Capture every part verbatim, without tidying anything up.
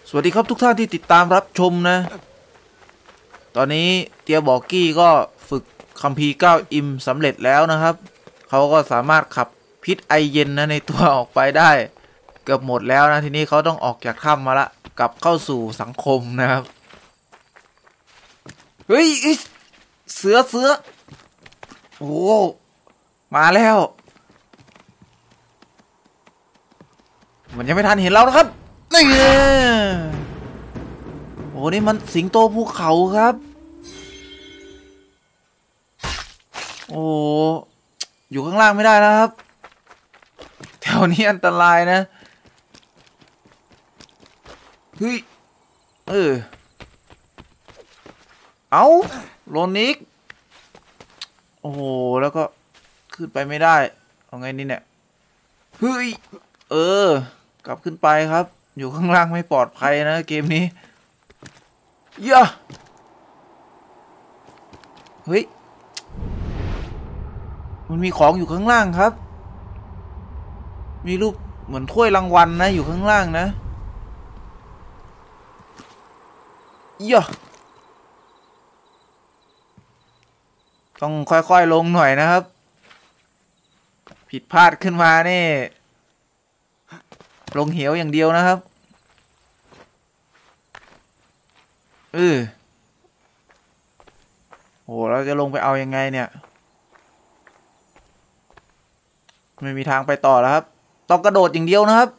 สวัสดีครับทุกท่านที่ติดตามรับชมนะตอนนี้เตียบอกกี้ก็ฝึกคัมภีร์เก้าอิมสำเร็จแล้วนะครับเขาก็สามารถขับพิษไอเย็นนะในตัวออกไปได้เกือบหมดแล้วนะทีนี้เขาต้องออกจากถ้ำมาละกลับเข้าสู่สังคมนะครับเฮ้ยเสือเสือโอ้มาแล้วมันยังไม่ทันเห็นเรานะครับนี่โอ้นี่มันสิงโตภูเขาครับโอ้อยู่ข้างล่างไม่ได้นะครับแถวนี้อันตรายนะเฮ้ยเออเอาโลนิกโอ้โหแล้วก็ขึ้นไปไม่ได้เอาไงนี่เนี่ยเฮ้ยเออกลับขึ้นไปครับอยู่ข้างล่างไม่ปลอดภัยนะเกมนี้เยอะเฮ้ยมันมีของอยู่ข้างล่างครับมีรูปเหมือนถ้วยรางวัลนะอยู่ข้างล่างนะเยอะต้องค่อยๆลงหน่อยนะครับผิดพลาดขึ้นมานี่ลงเหวอย่างเดียวนะครับเออโหเราจะลงไปเอายังไงเนี่ยไม่มีทางไปต่อแล้วครับต้องกระโดดอย่างเดียวนะครับ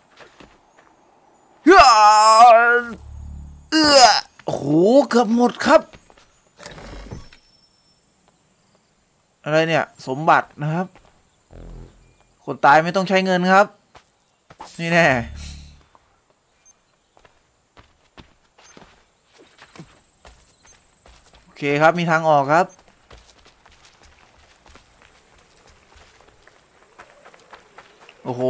เฮ้อเอื้อโอ้โหเกือบหมดครับอะไรเนี่ยสมบัตินะครับคนตายไม่ต้องใช้เงินครับนี่แน่โอเคครับมีทางออกครับโอ้โห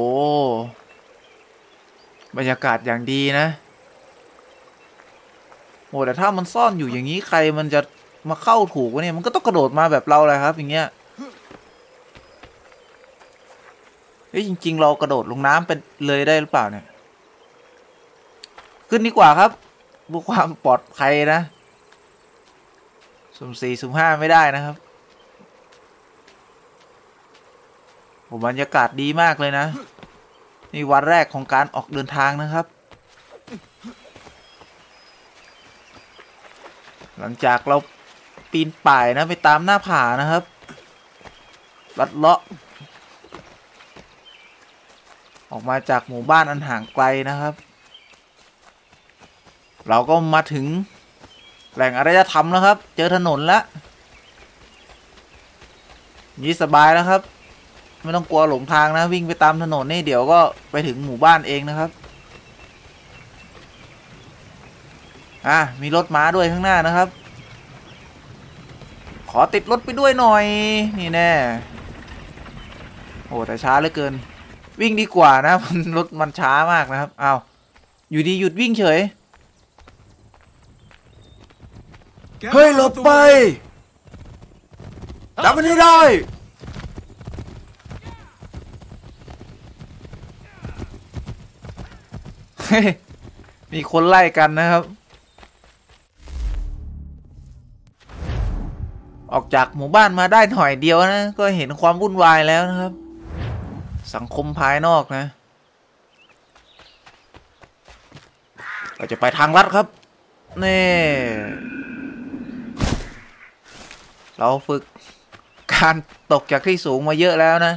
บรรยากาศอย่างดีนะโอ้แต่ถ้ามันซ่อนอยู่อย่างนี้ใครมันจะมาเข้าถูกวะเนี่ยมันก็ต้องกระโดดมาแบบเราเลยครับอย่างเงี้ยเฮ้ยจริงๆเรากระโดดลงน้ำเป็นเลยได้หรือเปล่าเนี่ยขึ้นดีกว่าครับเพื่อความปลอดภัยนะสุ่มสี่สุ่มห้าไม่ได้นะครับโอ้บรรยากาศดีมากเลยนะนี่วันแรกของการออกเดินทางนะครับหลังจากเราปีนป่ายนะไปตามหน้าผานะครับลัดเลาะออกมาจากหมู่บ้านอันห่างไกลนะครับเราก็มาถึงแหล่งอารยธรรมแล้วครับเจอถนนแล้วนี่สบายแล้วครับไม่ต้องกลัวหลงทางนะวิ่งไปตามถนนนี่เดี๋ยวก็ไปถึงหมู่บ้านเองนะครับอ่ะมีรถม้าด้วยข้างหน้านะครับขอติดรถไปด้วยหน่อยนี่แน่โอ้แต่ช้าเหลือเกินวิ่งดีกว่านะรถมันช้ามากนะครับอ้าวอยู่ดีหยุดวิ่งเฉยเฮ้ยหลบไปจับมันให้ได้มีคนไล่กันนะครับออกจากหมู่บ้านมาได้หน่อยเดียวนะก็เห็นความวุ่นวายแล้วนะครับสังคมภายนอกนะเราจะไปทางลัดครับนี่เราฝึกการตกจากที่สูงมาเยอะแล้วนะ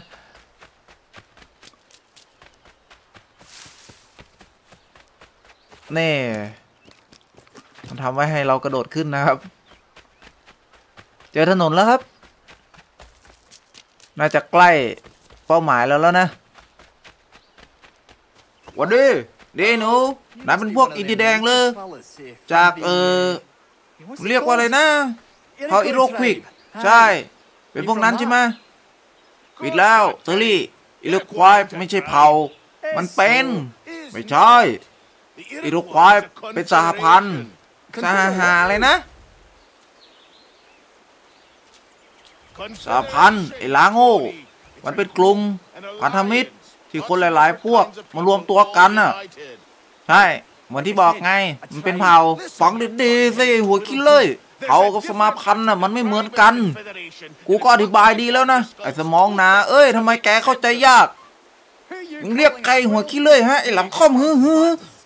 นี่มันทำไว้ให้เรากระโดดขึ้นนะครับเจอถนนแล้วครับน่าจะใกล้เป้าหมายแล้วแล้วนะวันดีดีหนูนายเป็นพวกอินดีแดงเลยจากเออเรียกว่าอะไรนะเผ่าอิโรควิกใช่เป็นพวกนั้นใช่ไหมปิดแล้วเทอรี่อิโรควายไม่ใช่เผ่ามันเป็นไม่ใช่อิโรควายเป็นสหพันธ์สหหาอะไรนะสหพันธ์ไอ้ล้างโง่มันเป็นกลุ่มพันธมิตรที่คนหลายๆพวกมารวมตัวกันน่ะใช่เหมือนที่บอกไงมันเป็นเผ่าฟังดีๆสิหัวคิดเลยเผ่ากับสมาพันธ์น่ะมันไม่เหมือนกันกูก็อธิบายดีแล้วนะไอ้สมองหนาเอ้ยทำไมแกเข้าใจยากมึงเรียกใครหัวคิดเลยฮะไอ้หลังค่อมฮือฮือ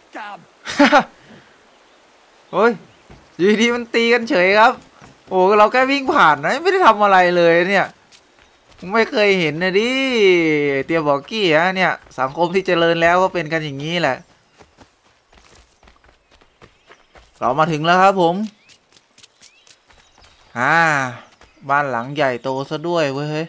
โอ้ยอยู่ดีมันตีกันเฉยครับโอ้เราแค่วิ่งผ่านนะไม่ได้ทำอะไรเลยเนี่ยไม่เคยเห็นนะดิเตียบอกกี้ฮะเนี่ยสังคมที่เจริญแล้วก็เป็นกันอย่างนี้แหละเรามาถึงแล้วครับผมอ่าบ้านหลังใหญ่โตซะด้วยเว้ย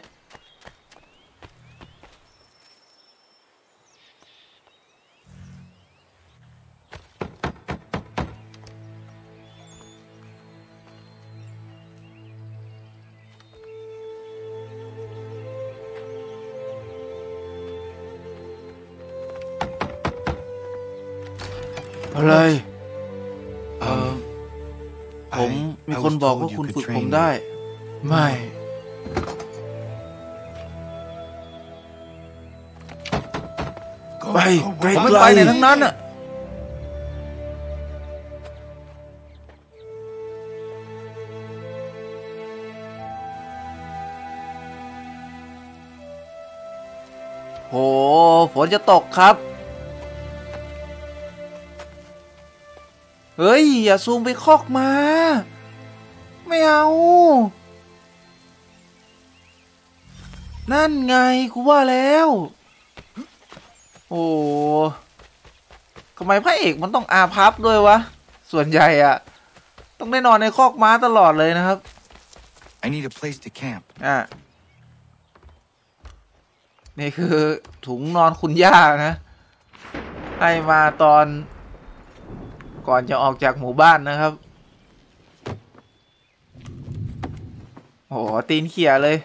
อะไรเออผมมีคนบอกว่าคุณฝึกผมได้ไม่ไปไปไม่ไปไหนทั้งนั้นอ่ะโหฝนจะตกครับเฮ้ยอย่าซูมไปคอกมาไม่เอานั่นไงกูว่าแล้วโอ้ทำไมพระเอกมันต้องอาภัพด้วยวะส่วนใหญ่อะต้องได้นอนในคอกม้าตลอดเลยนะครับ I need a place to camp อ่ะนี่คือถุงนอนคุณย่านะให้มาตอนก่อนจะออกจากหมู่บ้านนะครับโอ้โหตีนเขี่ยเลย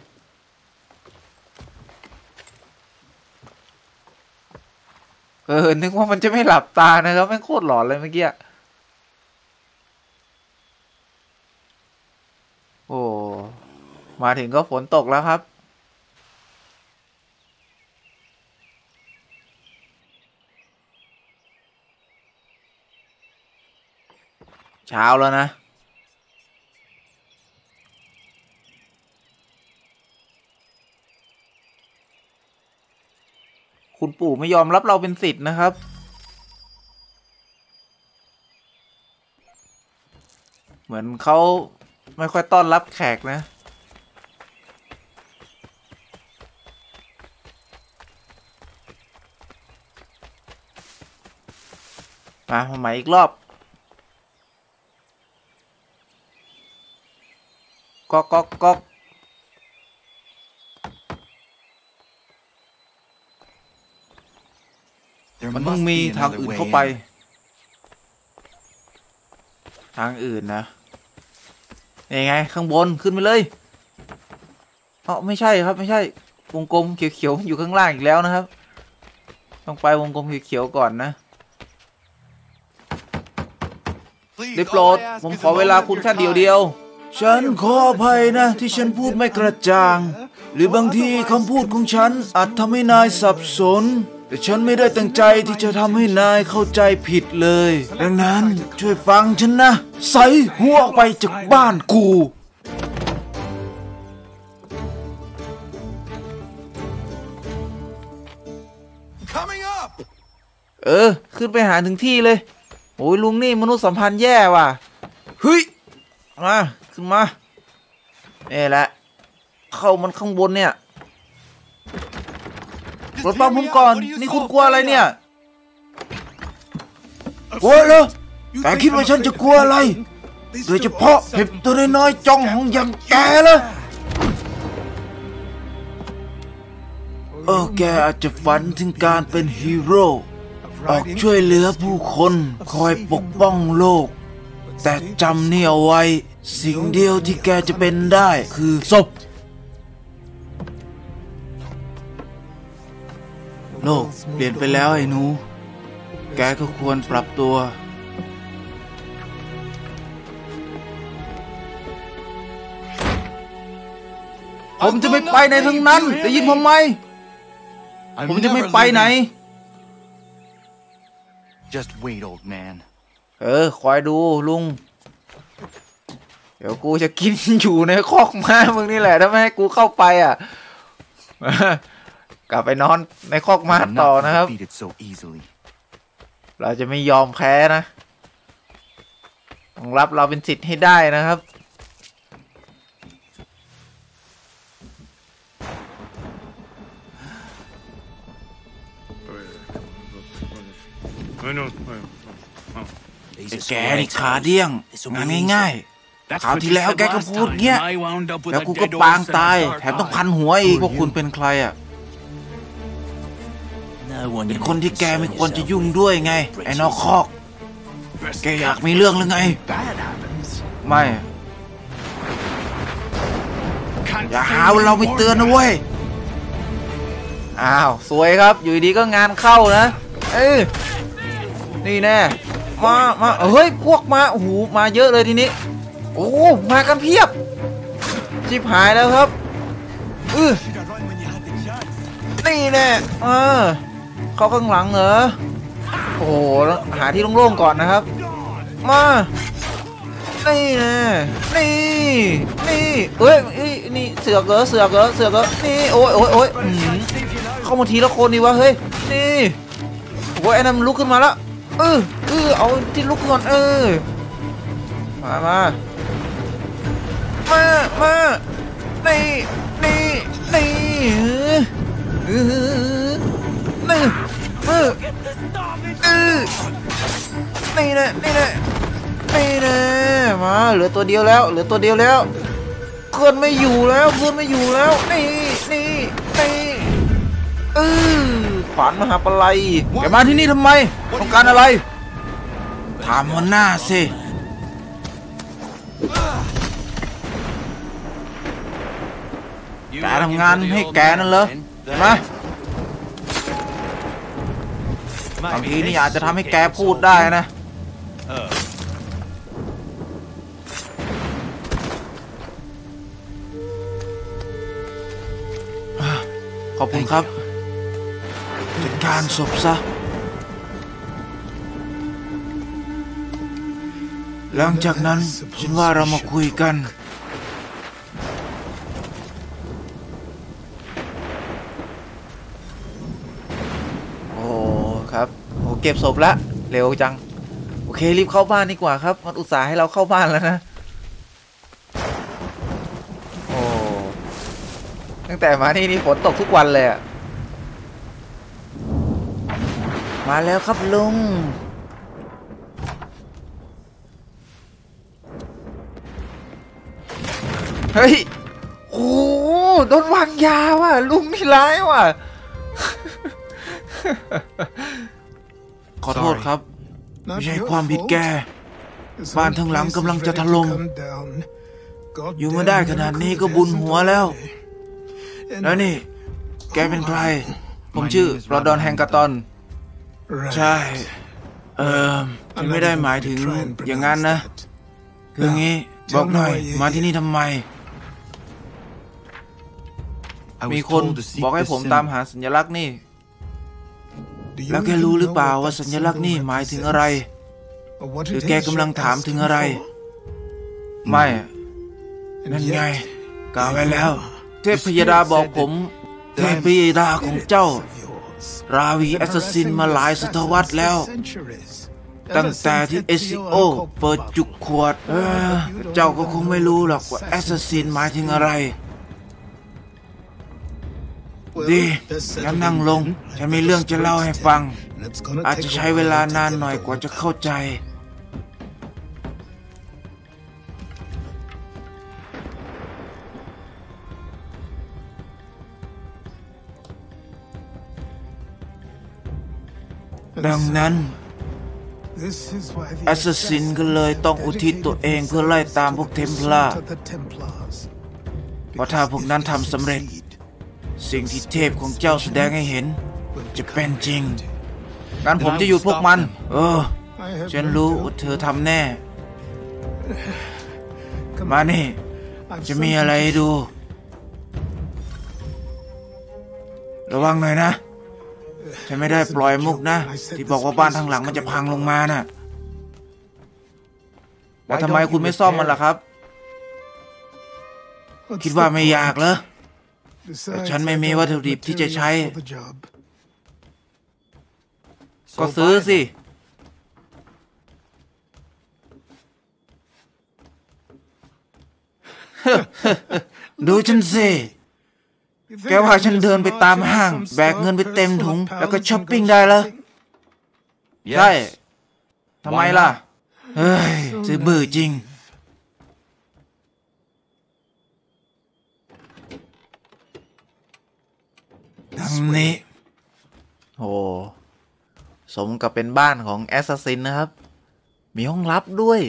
เออนึกว่ามันจะไม่หลับตานะครับแม่งโคตรหลอนเลยเมื่อกี้โอ้มาถึงก็ฝนตกแล้วครับเช้าแล้วนะคุณปู่ไม่ยอมรับเราเป็นศิษย์นะครับเหมือนเขาไม่ค่อยต้อนรับแขกนะมาใหม่อีกรอบก๊อกก๊อกก๊อกมันต้องมีทางอื่นเข้าไปทางอื่นนะนี่ไงข้างบนขึ้นไปเลยเอ้าไม่ใช่ครับไม่ใช่วงกลมเขียวๆอยู่ข้างล่างอีกแล้วนะครับต้องไปวงกลมเขียวๆก่อนนะได้โปรดผมขอเวลาคุณแค่เดียวเดียวฉันขออภัยนะที่ฉันพูดไม่กระจ่างหรือบางทีคำพูดของฉันอาจทำให้นายสับสนแต่ฉันไม่ได้ตั้งใจที่จะทำให้นายเข้าใจผิดเลยดังนั้นช่วยฟังฉันนะใส่หัวออกไปจากบ้านกูเออขึ้นไปหาถึงที่เลยโอ้ยลุงนี่มนุษยสัมพันธ์แย่ว่ะเฮ้ยมาขึ้นมานี่แหละเข้ามันข้างบนเนี่ยรถปั๊มผมก่อนนี่คุณกลัวอะไรเนี่ยกลัวเหรอแกคิดว่าฉันจะกลัวอะไรโดยเฉพาะเห็บตัวน้อยๆจ้องของอย่างแกล่ะเออแกอาจจะฝันถึงการเป็นฮีโร่ออกช่วยเหลือผู้คนคอยปกป้องโลกแต่จำนี่เอาไว้สิ่งเดียวที่แกจะเป็นได้คือศพโลกเปลี่ยนไปแล้วไอ้หนูแกก็ควรปรับตัวผมจะไม่ไปไหนทั้งนั้นได้ยินผมไหมผมจะไม่ไปไหน Just wait, old man. เออคอยดูลุงเดี๋ยวกูจะกินอยู่ในคอกม้ามึงนี่แหละถ้าไม่ให้กูเข้าไปอ่ะ กลับไปนอนในคอกม้าต่อนะครับ So easily. เราจะไม่ยอมแพ้นะต้องรับเราเป็นศิษย์ให้ได้นะครับ แกนี่ขาเดี้ยงงานง่ายๆคราวที่แล้วแกก็พูดเงี้ยแล้วกูก็ปางตายแถมต้องพันหัวอีกพวกคุณเป็นใครอ่ะเป็นคนที่แกไม่ควรจะยุ่งด้วยไงไอ้นอกคอกแกอยากมีเรื่องหรือไงไม่อย่าหาว่าเราไม่เตือนนะเว้ยอ้าวสวยครับอยู่ดีก็งานเข้านะเอ้ยนี่แน่มามาเฮ้ยพวกมาโอ้โหมาเยอะเลยทีนี้โอ้มากันเพียบชิบหายแล้วครับอือนี่แน่เออเข้าข้างหลังเหรอโอ้โหหาที่โล่งๆก่อนนะครับมานี่แน่นี่นี่เอ้ยนี่เสือกเหรอเสือกเหรอเสือกเหรอนี่โอ้ยโอ้ยโอ้ยเข้ามาทีละคนดีวะเฮ้ยนี่โอ้ยไอ้นั่นลุกขึ้นมาแล้วเออเออเอาที่ลุกก่อนเออมามามามานี่นี่นี่เออนี่เออเออนี่แน่นี่แน่นี่แน่มาเหลือตัวเดียวแล้วเหลือตัวเดียวแล้วเพื่อนไม่อยู่แล้วเพื่อนไม่อยู่แล้วนี่นี่นี่เออขวานมหาปลัยแกมาที่นี่ทำไมต้องการอะไรถามมันหน้าสิแกทำงานให้แกนั่นเหรอใช่ไหมบางทีนี่อาจจะทำให้แกพูดได้นะขอบคุณครับจัดการศพซะหลังจากนั้นฉันว่าเรามาคุยกันโอ้ครับโอ้เก็บศพละเร็วจังโอเครีบเข้าบ้านดีกว่าครับมันอุตส่าห์ให้เราเข้าบ้านแล้วนะโอ้ตั้งแต่มาที่นี่ฝนตกทุกวันเลยอะมาแล้วครับลุงเฮ้ยโอ้โดนวางยาว่ะลุงนี่ร้ายว่ะ ขอโทษครับไม่ใช่ความผิดแกบ้านทั้งหลังกำลังจะถล่มอยู่มาได้ขนาดนี้ก็บุญหัวแล้วแล้วนี่แกเป็นใครผมชื่อรอดอนแฮงกาตอนใช่เออฉันไม่ได้หมายถึงอย่างนั้นนะคืองี้บอกหน่อยมาที่นี่ทำไมมีคนบอกให้ผมตามหาสัญลักษณ์นี่แล้วแกรู้หรือเปล่าว่าสัญลักษณ์นี่หมายถึงอะไรหรือแกกำลังถามถึงอะไรไม่นั่นไงกล่าวไว้แล้วเทพพยดาบอกผมเทพพยดาของเจ้าราวีแอสซัสซินมาหลายศตวรรษแล้วตั้งแต่ที่เอซิโอเปิดจุกขวดเออเจ้าก็คงไม่รู้หรอกว่าแอสซัสซินหมายถึงอะไรดีงั้นนั่งลงฉันมีเรื่องจะเล่าให้ฟังอาจจะใช้เวลานานหน่อยกว่าจะเข้าใจดังนั้นแอสซัสซินก็เลยต้องอุทิศตัวเองเพื่อไล่ตามพวกเทมพลาร์เพราะถ้าพวกนั้นทำสำเร็จสิ่งที่เทพของเจ้าแสดงให้เห็นจะเป็นจริงงั้นผมจะหยุดพวกมันเออฉันรู้ว่าเธอทำแน่มานี่จะมีอะไรให้ดูระวังหน่อยนะฉันไม่ได้ปล่อยมุกนะที่บอกว่าบ้านทางหลังมันจะพังลงมาน่ะแล้วทำไมคุณไม่ซ่อมมันล่ะครับคิดว่าไม่อยากเหรอแต่ฉันไม่มีวัตถุดิบที่จะใช้ก็ซื้อสิดูฉันสิแกว่าฉันเดินไปตามห้างแบกเงินไปเต็มถุงแล้วก็ช้อปปิ้งได้เหรอใช่ทำไมล่ะเฮ้ยจะเบื่อจริงดังนี้โอ้สมกับเป็นบ้านของแอสซัสซินนะครับมีห้องลับด้วย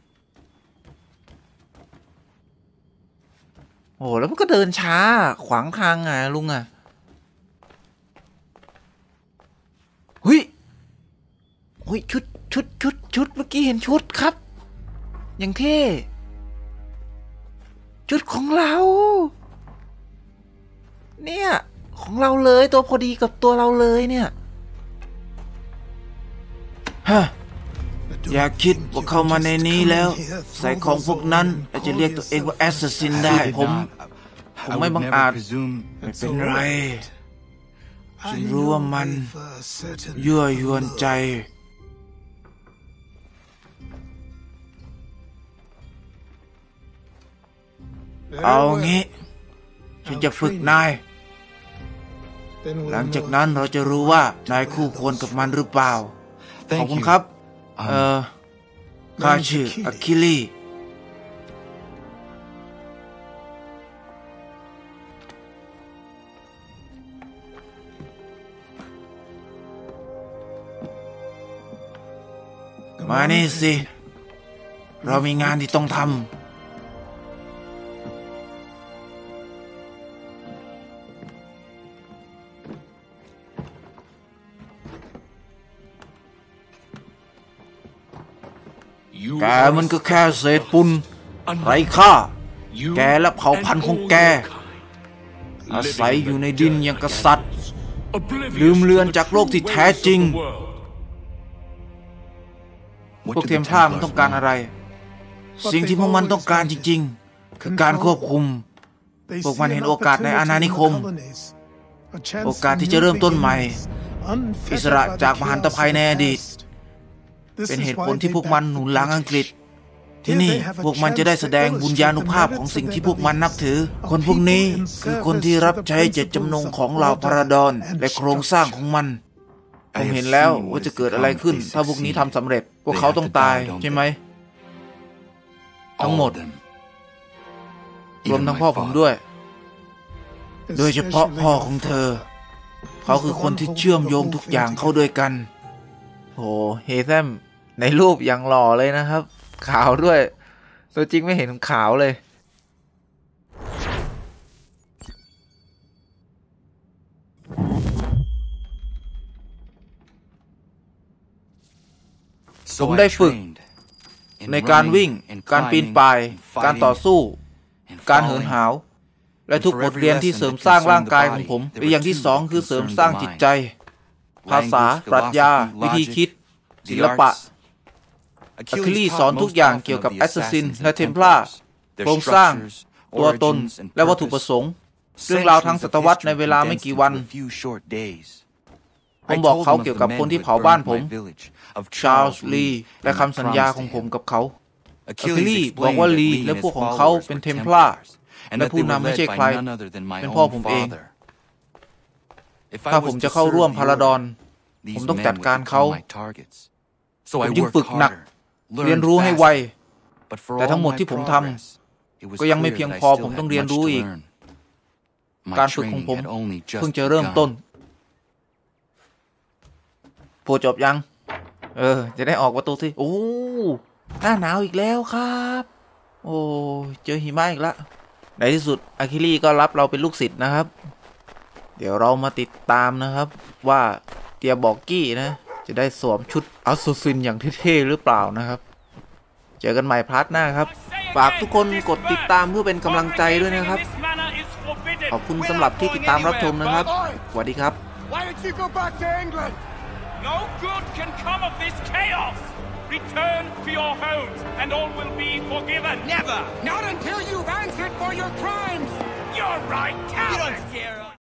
โอ้แล้วมันก็เดินช้าขวางทางไงลุงอ่ะเฮ้ยเฮ้ยชุดชุดชุดชุดเมื่อกี้เห็นชุดครับอย่างเท่ชุดของเราเนี่ยของเราเลยตัวพอดีกับตัวเราเลยเนี่ยฮะอย่าคิดว่าเข้ามาในนี้แล้วใส่ของพวกนั้นอาจจะเรียกตัวเองว่าแอสซัสซินได้ผมผมไม่บังอาจไม่เป็นไรฉันรู้ว่ามันยั่วยวนใจเอางี้ฉันจะฝึกนายหลังจากนั้นเราจะรู้ว่านายคู่ควรกับมันหรือเปล่าขอบคุณครับเอ่อข้าชื่ออะคิลีมานี่สิเรามีงานที่ต้องทำแกมันก็แค่เศษฝุ่นไร้ค่าแกและเผ่าพันธุ์ของแกอาศัยอยู่ในดินอย่างกษัตริย์ลืมเลือนจากโลกที่แท้จริงพวกเทมพลาร์มันต้องการอะไรสิ่งที่พวกมันต้องการจริงๆคือการควบคุมพวกมันเห็นโอกาสในอาณานิคมโอกาสที่จะเริ่มต้นใหม่อิสระจากมหันตภัยในอดีตเป็นเหตุผลที่พวกมันหนุนหลังอังกฤษที่นี่พวกมันจะได้แสดงบุญญาณุภาพของสิ่งที่พวกมันนับถือคนพวกนี้คือคนที่รับใช้เจตจำนงของเหล่าพาราดอนและโครงสร้างของมันผมเห็นแล้วว่าจะเกิดอะไรขึ้นถ้าพวกนี้ทำสำเร็จพวกเขาต้องตายใช่ไหมทั้งหมดรวมทั้งพ่อผมด้วยโดยเฉพาะพ่อของเธอเขาคือคนที่เชื่อมโยงทุกอย่างเข้าด้วยกันโอ้เฮแซมในรูปอย่างหล่อเลยนะครับขาวด้วยตัวจริงไม่เห็นขาวเลยผมได้ฝึกในการวิ่งการปีนป่ายการต่อสู้การเหินหาวและทุกบทเรียนที่เสริมสร้างร่างกายของผมและอย่างที่สองคือเสริมสร้างจิตใจภาษาปรัชญาวิธีคิดศิลปะอะคิลีสอนทุกอย่างเกี่ยวกับแอสซัสซินและเทมพลาร์โครงสร้างตัวตนและวัตถุประสงค์เรื่องราวทางศตวรรษในเวลาไม่กี่วันผมบอกเขาเกี่ยวกับคนที่เผาบ้านผมชาร์ลส์ลีและคำสัญญาของผมกับเขาอะคิลีบอกว่าลีและพวกของเขาเป็นเทมพลาร์และผู้นำไม่ใช่ใครเป็นพ่อผมเองถ้าผมจะเข้าร่วมพาราดอนผมต้องจัดการเขาผมจึงฝึกหนักเรียนรู้ให้ไวแต่ทั้งหมดที่ผมทำก็ยังไม่เพียงพอผมต้องเรียนรู้อีกการฝึกของผมเพิ่งจะเริ่มต้นโปรจบยังเออจะได้ออกประตูสิโอ้หน้าหนาวอีกแล้วครับโอ้เจอหิมะอีกแล้วในที่สุดอะคิลีก็รับเราเป็นลูกศิษย์นะครับเดี๋ยวเรามาติดตามนะครับว่าเตียบอกกี้นะจะได้สวมชุดอัสซัสซินอย่างเท่ๆหรือเปล่านะครับเจอกันใหม่พาร์ทหน้าครับฝากทุกคนกดติดตามเพื่อเป็นกำลังใจด้วยนะครับขอบคุณสำหรับที่ติดตามรับชมนะครับสวัสดีครับ Why don't you go back to England? No good can come of this chaos. Return to your homes, and all will be forgiven. Never! Not until you've answered for your crimes! You're right, coward! You don't scare us.